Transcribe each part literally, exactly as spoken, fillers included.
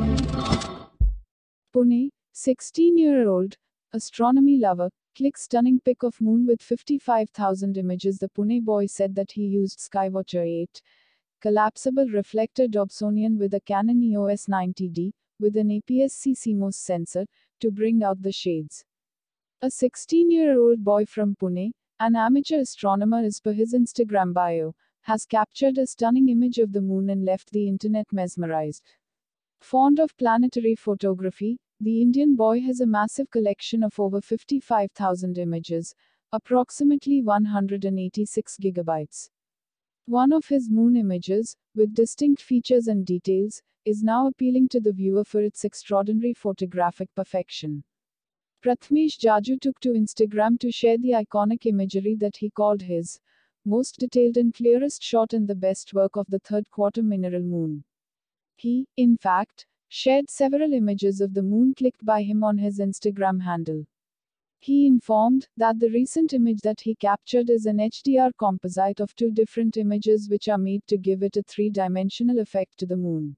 Pune, sixteen-year-old, astronomy lover, clicks stunning pic of moon with fifty-five thousand images. The Pune boy said that he used SkyWatcher eight, Collapsible Reflector Dobsonian with a Canon E O S ninety D, with an A P S C C M O S sensor, to bring out the shades. A sixteen-year-old boy from Pune, an amateur astronomer as per his Instagram bio, has captured a stunning image of the moon and left the internet mesmerized. Fond of planetary photography, the Indian boy has a massive collection of over fifty-five thousand images, approximately one hundred eighty-six gigabytes. One of his moon images, with distinct features and details, is now appealing to the viewer for its extraordinary photographic perfection. Prathmesh Jaju took to Instagram to share the iconic imagery that he called his most detailed and clearest shot and the best work of the third quarter mineral moon. He, in fact, shared several images of the moon clicked by him on his Instagram handle. He informed that the recent image that he captured is an H D R composite of two different images which are made to give it a three-dimensional effect to the moon.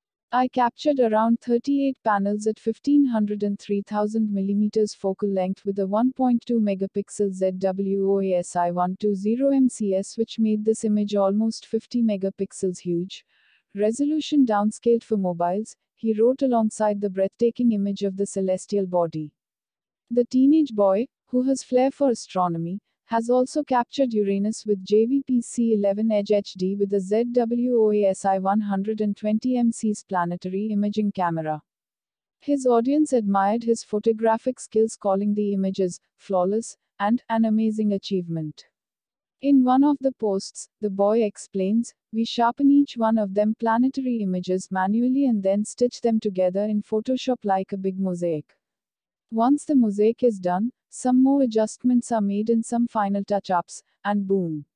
I captured around thirty-eight panels at fifteen hundred and three thousand millimeters focal length with a one point two megapixel Z W O A S I one twenty M C S, which made this image almost fifty megapixels huge. Resolution downscaled for mobiles, he wrote alongside the breathtaking image of the celestial body. The teenage boy, who has flair for astronomy, has also captured Uranus with J V P C eleven Edge H D with a Z W O A S I one twenty M Cs planetary imaging camera. His audience admired his photographic skills, calling the images flawless and an amazing achievement. In one of the posts, the boy explains, "We sharpen each one of them planetary images manually and then stitch them together in Photoshop like a big mosaic. Once the mosaic is done, some more adjustments are made and some final touch-ups, and boom.